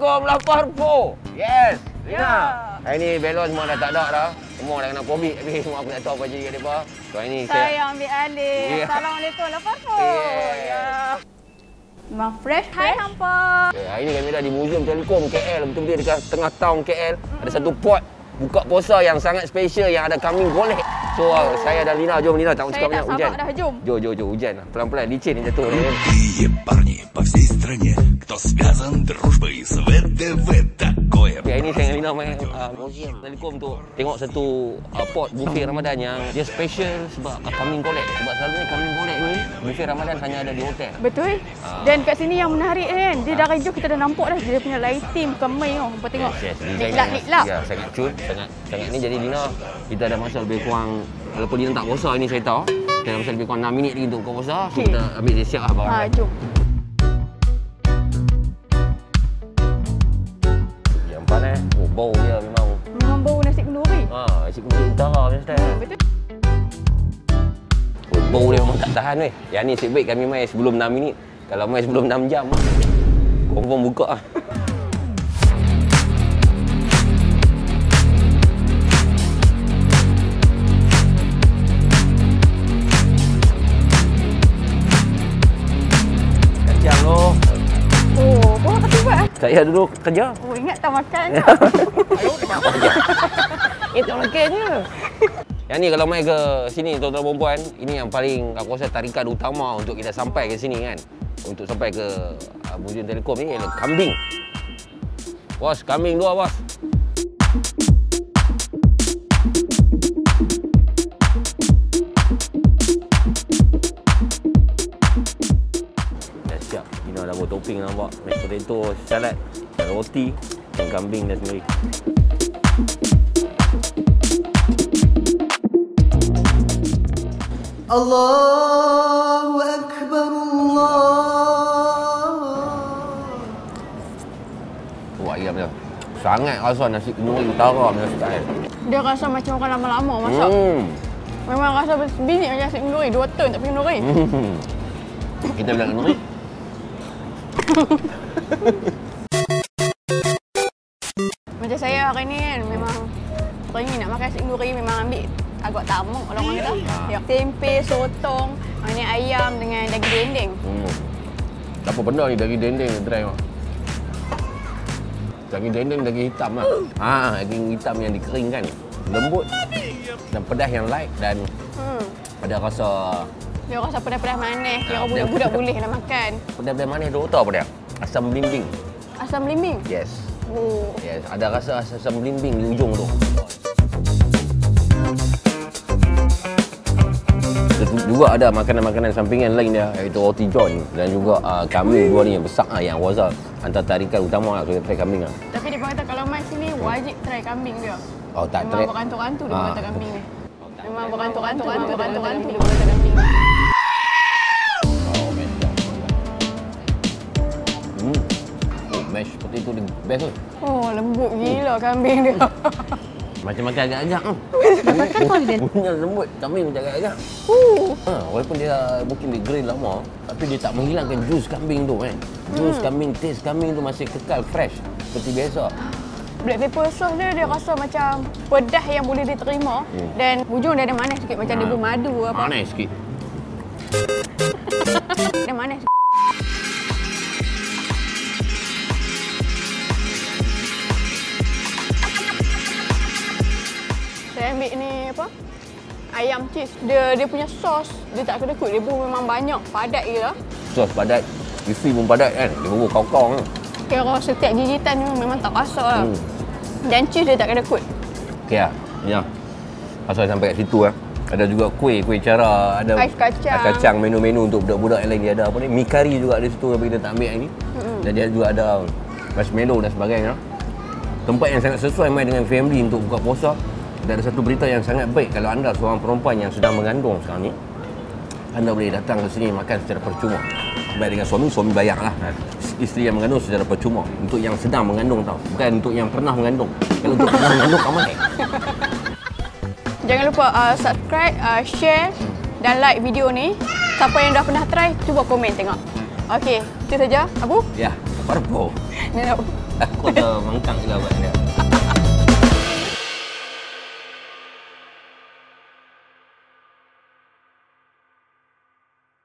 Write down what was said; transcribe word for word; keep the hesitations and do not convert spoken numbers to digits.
Assalamualaikum, lapar po. Yes. Lina. Ya. Hari ni belon semua dah tak ada dah. Semua dah kena COVID tapi semua aku tak tahu apa jadi kat depa. So hari ni saya, saya ambil alih. Yeah. Assalamualaikum, lapar po. Yeah. Ya. Memang fresh. Hai hampa. Okay, hari ni kami dah di Museum Telekom K L, betul-betul dekat tengah town K L. Mm. Ada satu pot buka puasa yang sangat special yang ada kambing golek. So oh. saya dan Lina, jom Lina, tak cakap banyak hujan. Dah, jom. Jom, jom, jom hujan. Pelan-pelan licin yang jatuh. Крутые парни по всей стране, кто связан дружбой с вэ дэ вэ такое. Okay, hari ni saya dengan Lina main uh, Museum Telekom untuk tengok satu uh, pot buffet Ramadan yang dia special sebab uh, kambing golek. Sebab selalunya kambing golek ni buffet Ramadan hanya ada di hotel. Betul. Uh. Dan kat sini yang menarik kan, dia uh. dari jauh kita dah nampak dah dia punya lighting kemai tu. Hampa tengok. Yes, yes. Liklak, liklak. Ya, sangat cute, sangat sangat ni. Jadi Lina, kita ada masa lebih kurang, walaupun dia tak puasa ini saya tahu, kita ada masa lebih kurang enam minit lagi untuk buka puasa. So okay. kita ambil dia siap lah barang. Ha, jom. Yang panas, oh, bau dia memang. Memang bau nasi kenduri. Ha, nasi kenduri utara punya style. Hmm, betul. Oh, bau dia memang tak tahan weh. Yang ni sebaik kami main sebelum enam minit. Kalau main sebelum enam jam, confirm buka lah. Oh, kau apa buat ah? Saya dulu kerja. Oh, ingat tak makan. Itu makannya. Yang ni kalau main ke sini tuan-tuan perempuan, ini yang paling aku rasa tarikan utama untuk kita sampai ke sini kan. Untuk sampai ke uh, Museum Telekom ni ialah kambing. Bos, kambing dua bos. Siap. Lina dah buat topping nampak. Mashed potato, salad, dan roti dan kambing dia sendiri. Allahu Akbar Allah. Wah, ayam dia. Sangat rasa nasi kenduri utara punya style. Dia rasa macam orang lama-lama masak. Hmm. Memang rasa sebiji macam nasi kenduri, dua ton tak pergi kenduri. Hmm. Kita bilang kenduri. Macam saya hari ni kan memang teringin nak makan nasi kenduri, memang ambil agak tamak kalau orang kata. Ya, tempe, sotong, ini ayam dengan daging dendeng. Hmm. Apa benda ni daging dendeng ni try mak. Daging dendeng daging hitam lah. Ha, daging hitam yang dikeringkan. Lembut dan pedas yang light dan hmm. ada rasa dia rasa pedas-pedas manis. Kira budak-budak boleh nak makan. Pedas-pedas manis tu tahu apa dia? Asam belimbing. Asam belimbing? Yes. Oh. Yes, ada rasa asam belimbing di ujung tu. Juga ada makanan-makanan sampingan lain dia, iaitu roti john dan juga uh, kambing dua ni yang besar lah, yang wazal antara tarikan utama lah, so kita try kambing lah. Tapi dia kata kalau mai sini wajib try kambing dia. Oh tak try. Memang berantuk-rantuk dia ah. kata kambing ni. Memang berantuk-rantuk, berantuk-rantuk dia kata kambing ni. Hmm. Oh, mashed potato dia best tu. Oh, lembut gila kambing dia. Macam makan agak-agak tu. Bunyinya lembut, kambing macam agak-agak. Uh. Ha, walaupun dia mungkin di grill lama, tapi dia tak menghilangkan jus kambing tu kan. Jus hmm. kambing, taste kambing tu masih kekal fresh seperti biasa. Black pepper sauce dia, dia rasa macam pedas yang boleh diterima. Hmm. Dan hujung dia ada manis sikit, macam ha. dia bermadu apa. Manis sikit. Dia manis. Saya ambil ni apa? Ayam cheese. Dia dia punya sos, dia tak kedekut. Dia pun memang banyak, padat gila. Sos padat, isi pun padat kan. Dia bubur kau-kau kan. Kira setiap gigitan ni memang tak rasa lah. Hmm. Dan cheese dia tak kedekut. Okey lah. Ya. Pasal sampai kat situ lah. Ada juga kuih, kuih cara, ada ais kacang. Ais kacang, menu-menu untuk budak-budak yang lain. Dia ada apa ni? Mi kari juga ada situ tapi kita tak ambil hari ni. Hmm. Dan dia juga ada marshmallow dan sebagainya. Tempat yang sangat sesuai main dengan family untuk buka puasa. Dan ada satu berita yang sangat baik kalau anda seorang perempuan yang sedang mengandung sekarang ni, anda boleh datang ke sini makan secara percuma. Baik dengan suami, suami bayarlah. Isteri yang mengandung secara percuma. Untuk yang sedang mengandung tau, bukan untuk yang pernah mengandung. Kalau untuk pernah mengandung, kamu naik. Jangan lupa uh, subscribe, uh, share dan like video ni. Siapa yang dah pernah try, cuba komen tengok. Okey, itu saja. Abu? Ya, apa? Ni nak Aku dah mangkang je lah buat dia.